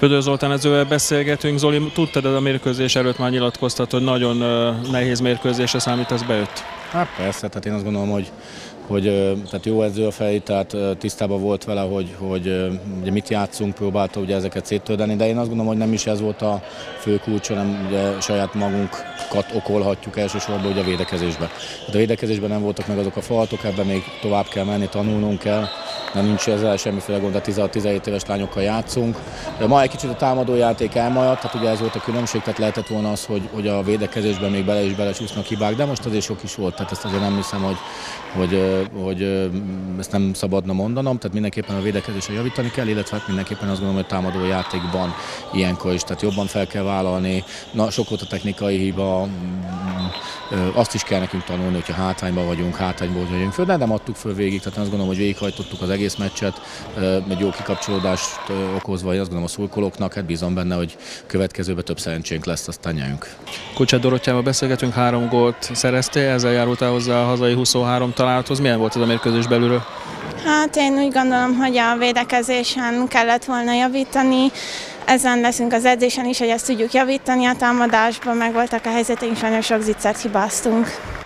Ködör Zoltán edzővel beszélgetünk. Zoli, tudtad, a mérkőzés előtt már nyilatkoztat, hogy nagyon nehéz mérkőzésre számítasz, bejött? Hát persze, tehát én azt gondolom, hogy tehát jó edző a Feri, tehát tisztában volt vele, hogy ugye mit játszunk, próbálta ugye ezeket széttődeni, de én azt gondolom, hogy nem is ez volt a fő kulcs, hanem ugye saját magunkat okolhatjuk elsősorban ugye a védekezésbe. Tehát a védekezésben nem voltak meg azok a faltok, ebben még tovább kell menni, tanulnunk kell, de nincs ezzel semmiféle gond, tehát 16-17 éves lányokkal játszunk. De ma egy kicsit a támadójáték elmaradt, tehát ugye ez volt a különbség, tehát lehetett volna az, hogy a védekezésben még belecsúsznak hibák, de most azért sok is volt, tehát ezt azért nem hiszem, hogy ezt nem szabadna mondanom, tehát mindenképpen a védekezésre javítani kell, illetve hát mindenképpen azt gondolom, hogy támadó játékban ilyenkor is, tehát jobban fel kell vállalni. Na, sok volt a technikai hiba, azt is kell nekünk tanulni, hogyha hátrányban vagyunk föl, de nem adtuk föl végig, tehát azt gondolom, hogy végighajtottuk az egész meccset, egy jó kikapcsolódást okozva, azt gondolom a szurkolóknak, hát bízom benne, hogy következőben több szerencsénk lesz, aztán nyerjünk. Kucsát Dorottyával beszélgetünk, 3 gólt szereztél, ezzel járultál hozzá a hazai 23 találathoz. Milyen volt ez a mérkőzés belülről? Hát én úgy gondolom, hogy a védekezésen kellett volna javítani. Ezen leszünk az edzésen is, hogy ezt tudjuk javítani, a támadásban meg voltak a helyzeteink, sajnos sok zicsert hibáztunk.